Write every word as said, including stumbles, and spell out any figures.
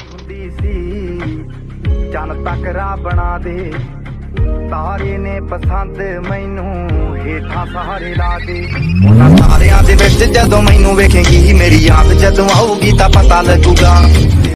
ਹੁੰਦੀ ਸੀ ਚੰਨ ਤੱਕ ਰਾਹ ਬਣਾ ਦੇ ਤਾਰੇ ਨੇ ਪਸੰਦ ਮੈਨੂੰ ਹੇਠਾਂ ਸਹਾਰੇ ਲਾ ਦੇ ਉਹਨਾਂ ਤਾਰਿਆਂ ਦੇ ਵਿੱਚ ਜਦੋਂ ਮੈਨੂੰ ਵੇਖੇਂਗੀ ਮੇਰੀ ਯਾਦ ਜਦੋਂ ਆਊਗੀ ਤਾਂ ਪਤਾ ਲੱਗੂਗਾ।